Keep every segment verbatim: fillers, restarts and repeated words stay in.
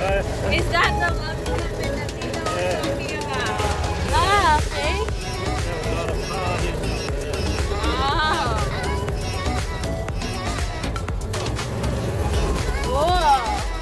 Is that the love cabin that they were talking about? Ah, okay. Wow. Whoa.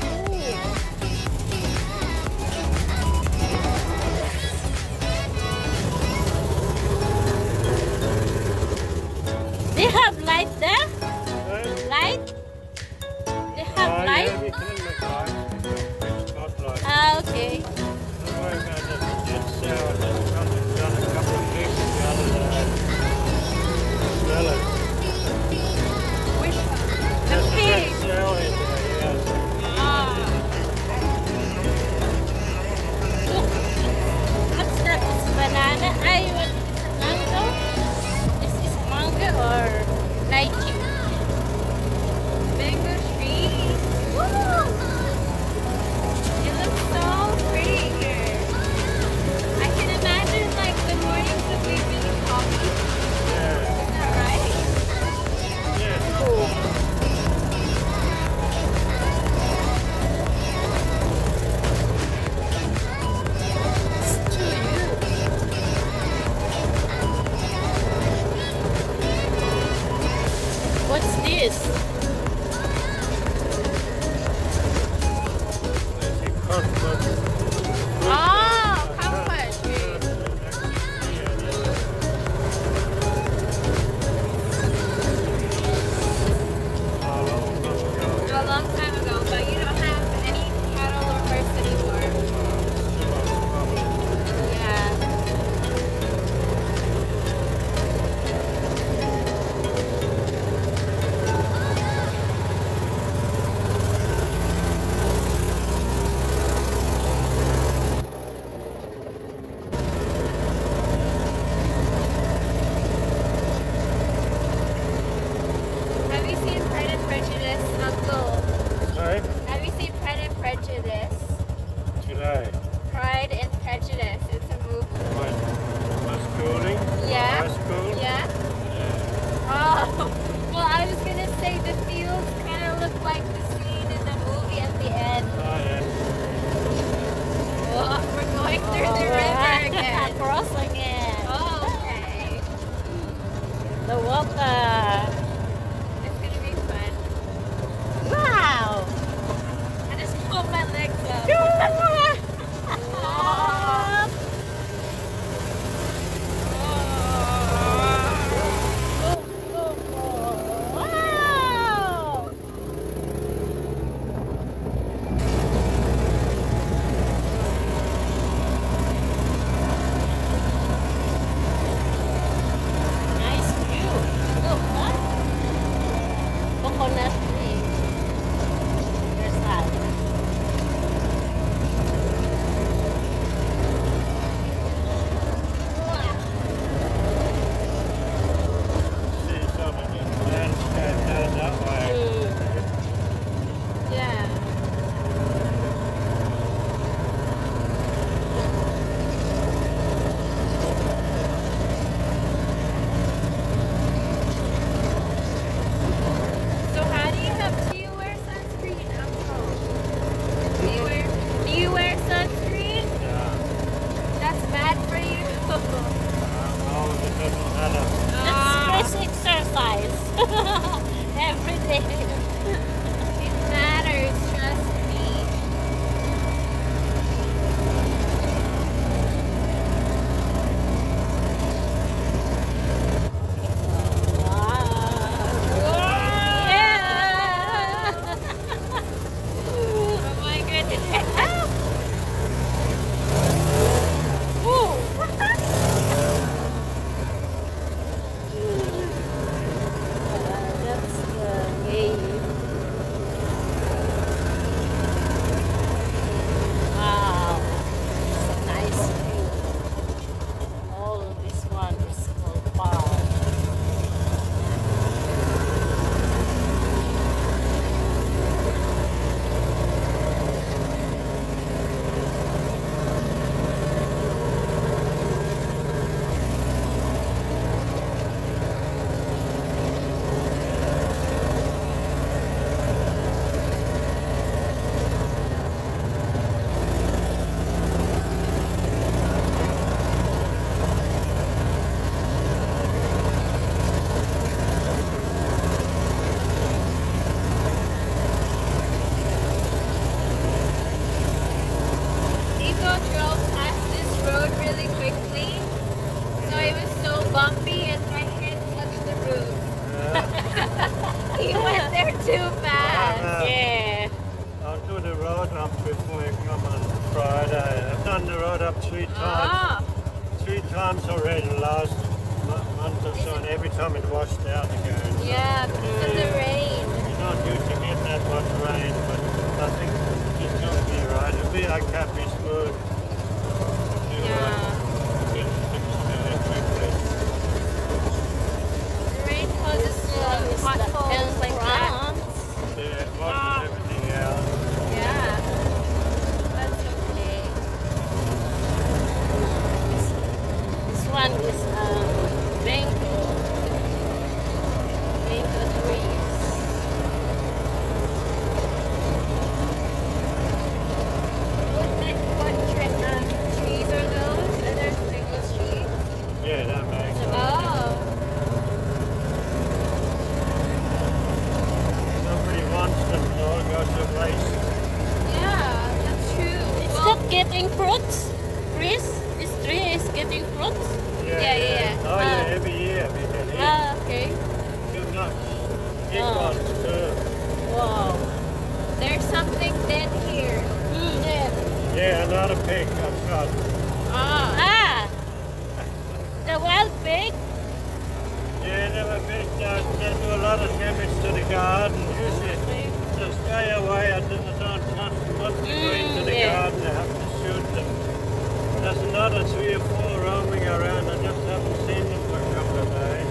They have light there? Light? They have Uh, light? yeah, we can make light. Not light. Ah, okay. Otherwise, I just get sour. Then come and done a couple of weeks the other day. Smell it. Which one? The There's pig. fresh sour in there, yes. Ah. Look. What's that? It's banana. Ay, what is it? Mango? This is mango or lychee? Mango tree. Woo! It looks so pretty here. I can imagine like the mornings of we drinking coffee. Yeah. Is that right? Yeah. Cool. It's to you. What's this? There's a comfort. Oh, comfort tree. How long ago? A long time ago, but you don't have any cattle or horse anymore. Yeah. Have you seen Pride and Prejudice, Uncle? Sorry? Have you seen Pride and Prejudice? Today. Pride and Prejudice. It's a movie. My, my schooling. Yeah. High school. Yeah? Yeah. Oh. Well, I was gonna say the fields kind of look like the scene in the movie at the end. Oh, yeah. Oh, we're going through the river again. Cross again. Oh, okay. The water. It's gonna be fun. Wow. I just pulled my legs up. Wow. Nice view. Look, huh? Coconut tree. There's that. bumpy and my head touched the roof. Yeah. He went there too fast. Uh, Yeah. I'll do the road up before you come on Friday. I've done the road up three times. Oh, Three times already last mo- month or so, and every time it washed out again. yeah, because of the rain. You're not used to get that much rain, but I think it's going to be right. It'll be like Happy Smooth. Yeah. The rain causes uh, potholes like that. Yeah, it washes everything out. Yeah. That's okay. This one is um, mango. Mango trees. What, what tre- um, trees are those? Are there mango trees? Yeah, that makes sense. Oh. Nobody wants them, so it goes to waste. Yeah, that's true. It's Well, not getting fruits. Chris, this tree is getting fruits. Yeah, yeah, yeah. Oh, Ah. yeah, every year we get it. Ah, okay. Good nuts. Big Ah. ones, too. Wow. there's something dead here. Mm, yeah. Yeah, another pig I've got. Ah. Ah, the wild pig. Yeah, they were big. They, they do a lot of damage to the garden. Usually, just stay away. I don't, I don't touch them. Once they go into the yeah. garden, I have to shoot them. There's another three or four roaming around. I just haven't seen them for a couple of days.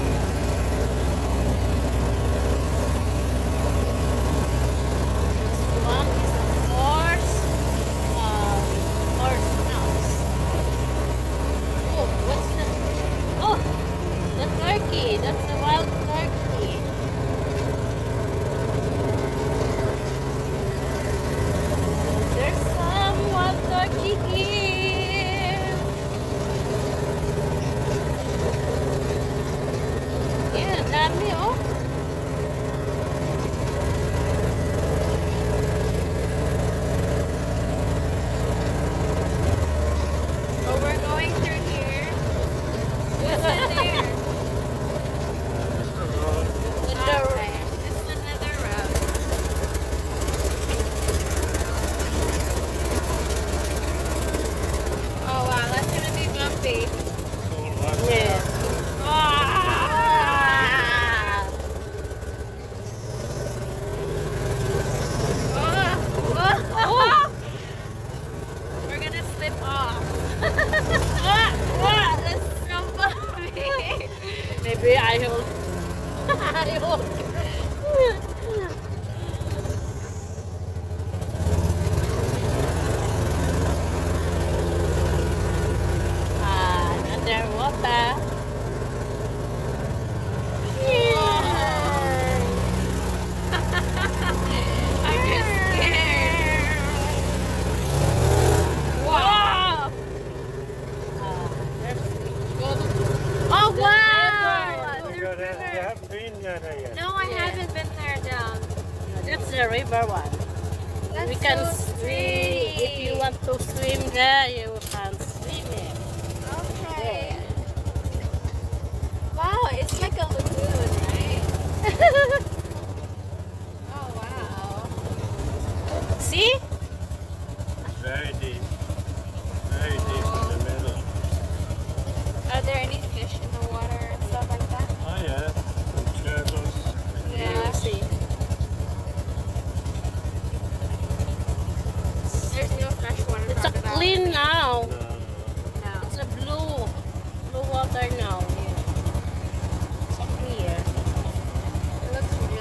One is a horse. Um, horse house. Oh, what's that? Oh, the turkey. That's a wild turkey. There's some wild turkey here. Yeah, dami oh. Oh, we're going through here. What's in there? Just a road. Okay, it's another road. Oh wow, that's gonna be bumpy. Cool one. Yeah. Ah! Oh, oh, we're gonna slip off. Ah! Ah! That's so bumpy. Maybe I will. I will. Ah, another water. I'm just scared. Wow. Ah, there's Oh wow. You got that- you haven't been there yet. No, I haven't been there down. That's the river one. That's we can so swim. If you sweet. want to swim there, you can swim it. Okay. Wow, it's like a lagoon, right? Oh wow. See? Very deep. Very deep in the middle. Are there any fish in the water and stuff like that? Oh, yeah. Some turtles. Yeah. See. There's no freshwater It's a crocodile. clean now. No, no. No. It's a blue, blue water now. It's a clear. It looks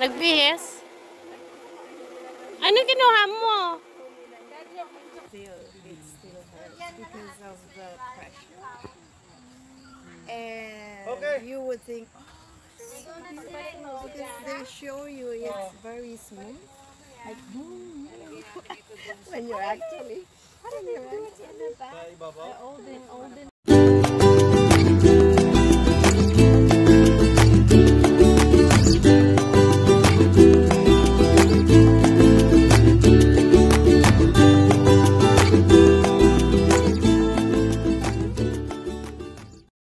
Nagbihis? Ano kinuha mo? Still, it still hurts because of the pressure. And Okay. you would think, oh, it's so beautiful because they show you it's very smooth. Like, boom. When you're actually, when you're actually Sa ibaba. olden, olden